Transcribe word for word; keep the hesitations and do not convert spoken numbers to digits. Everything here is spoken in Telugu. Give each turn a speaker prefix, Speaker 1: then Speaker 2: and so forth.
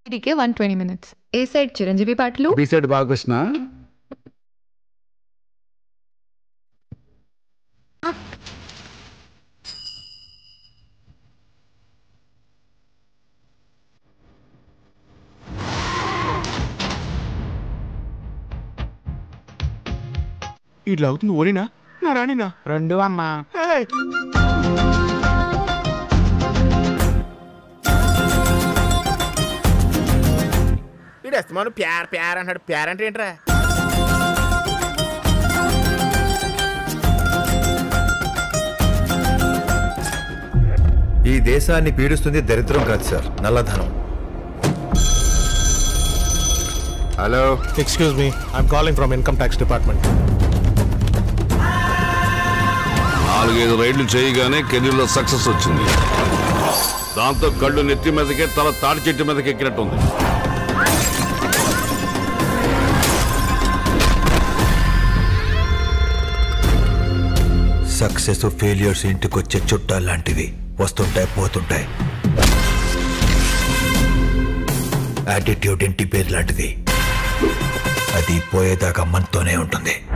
Speaker 1: ఇదికే one twenty minutes. A side Chiranjeevi పాటలు,
Speaker 2: బి సైడ్ బాలకృష్ణ.
Speaker 3: ఇట్లా అవుతుంది. ఓడినా నా రాణినా
Speaker 4: రెండు అమ్మా.
Speaker 3: వీడు అస్తమాను ప్యార్ ప్యార్ అంటాడు. ప్యార్ అంటే ఏంట్రా?
Speaker 5: ఈ దేశాన్ని పీడిస్తుంది దరిద్రం కాదు సార్, నల్లధనం.
Speaker 6: Hello,
Speaker 7: excuse me, I'm calling from income tax department.
Speaker 8: నాలుగైదు రైళ్లు చేయగానే కెరీర్లో సక్సెస్ వచ్చింది. దాంతో కళ్ళు నెత్తి మీదకే, తల తాడి చెట్టు మీదకి ఎక్కినట్టుంది.
Speaker 5: సక్సెస్ ఫెయిల్యూర్స్ ఇంటికొచ్చే చుట్టాలు లాంటివి, వస్తుంటాయి పోతుంటాయి. యాటిట్యూడ్ ఇంటి పేరు లాంటిది, అది పోయేదాకా మనతోనే ఉంటుంది.